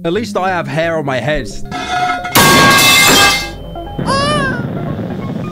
At least I have hair on my head.